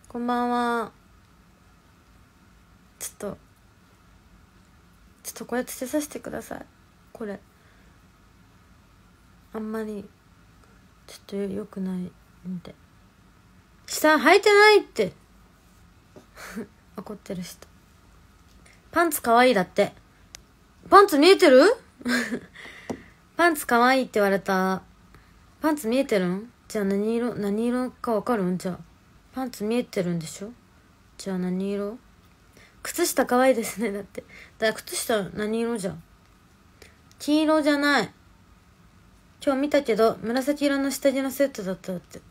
こんばんは。ちょっとこれつけさせてください。これあんまりちょっと良くないんで。下履いてないって怒ってる人。パンツかわいいだって。パンツ見えてるパンツかわいいって言われた。パンツ見えてるん？じゃあ何色かわかるん？じゃあパンツ見えてるんでしょ？じゃあ何色？靴下かわいいですね。だってだから靴下何色じゃん？黄色じゃない。今日見たけど紫色の下着のセットだったって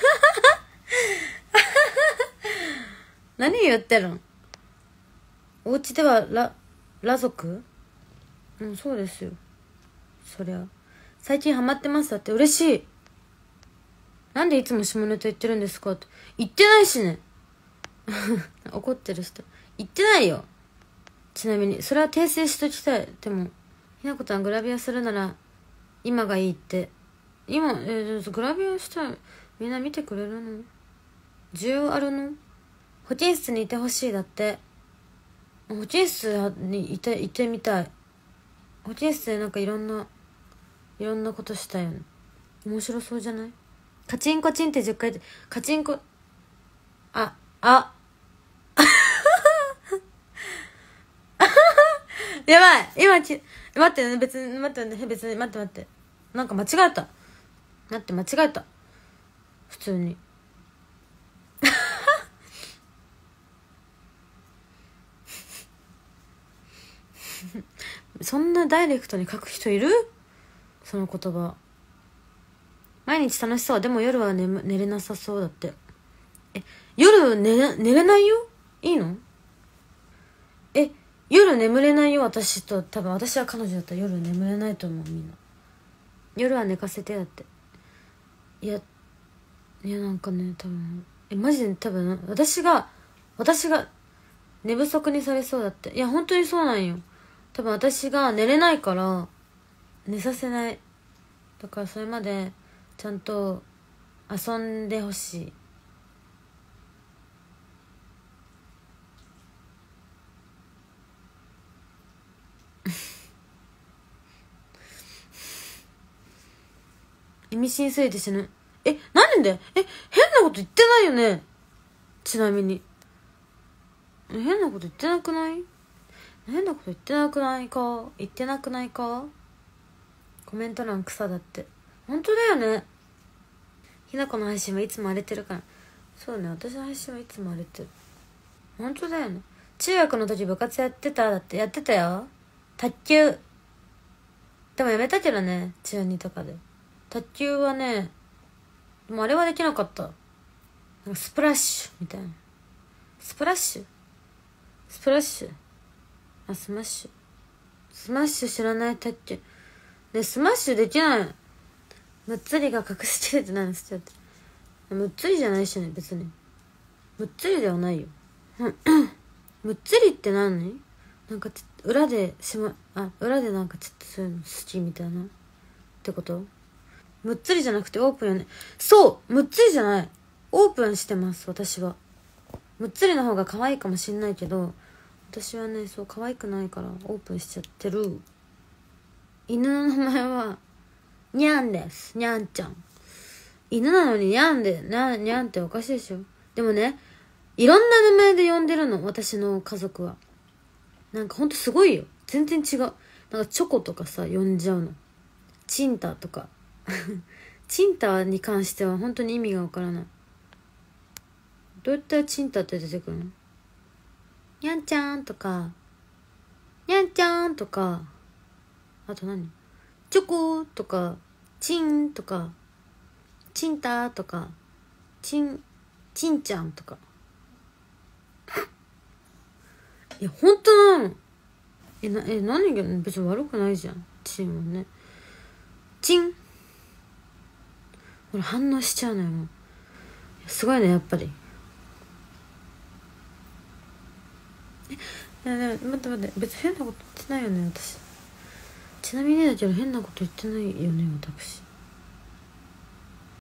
何言ってるん？お家では裸族？うん、そうですよ。そりゃ最近ハマってますだって。嬉しい。なんでいつも下ネタ言ってるんですかって。言ってないしね怒ってる人。言ってないよ。ちなみにそれは訂正しときたい。でもひなこたんグラビアするなら今がいいって。今グラビアしたらみんな見てくれるの？需要あるの？保健室にいてほしいだって。保健室にいてみたい。保健室でなんかいろんなことしたいよね。面白そうじゃない？カチンコチンって10回でカチンコやばい。今待ってね。別に待ってなんか間違えた。間違えた。普通にそんなダイレクトに書く人いる？その言葉。毎日楽しそう。でも夜は寝れなさそうだって。夜寝れないよ？いいの？夜眠れないよ。私と多分私は彼女だったら夜眠れないと思う。みんな夜は寝かせてだって。いやなんかね、多分マジで多分私が寝不足にされそうだって。いや本当にそうなんよ。多分私が寝れないから寝させない。だからそれまでちゃんと遊んでほしい。意味深すぎて死ぬ。なんで変なこと言ってないよね。ちなみに変なこと言ってなくない？変なこと言ってなくないか？コメント欄草だって。本当だよね。ひなこの配信はいつも荒れてるから。そうね、私の配信はいつも荒れてる。本当だよね。中学の時部活やってた？だってやってたよ。卓球。でもやめたけどね、中2とかで。卓球はね、でもあれはできなかった。なんかスプラッシュみたいな。スマッシュスマッシュ知らない？卓球ね。スマッシュできない。むっつりが隠しきれてないんですよ。むっつりじゃないしね、別に。むっつりではないよむっつりって何？なんか裏でなんかちょっとそういうの好きみたいなってこと？むっつりじゃなくてオープンよね。そう、むっつりじゃない。オープンしてます、私は。むっつりの方が可愛いかもしんないけど、私はね、そう可愛くないからオープンしちゃってる。犬の名前はニャンです。ニャンちゃん。犬なのにニャンニャンっておかしいでしょ。でもね、いろんな名前で呼んでるの、私の家族は。なんかほんとすごいよ。全然違う。なんかチョコとかさ呼んじゃうの。チンタとかチンタに関しては本当に意味がわからない。どうやったらチンタって出てくるの？にゃんちゃんとかにゃんちゃんとか、あと何？チョコとかチンとかチンタとかチンちゃんとか。いや本当なの。何が別に悪くないじゃん。チンはね。チン。ほら反応しちゃうのよ。もうすごいねやっぱり。待って別に変なこと言ってないよね私。ちなみにだけど変なこと言ってないよね私。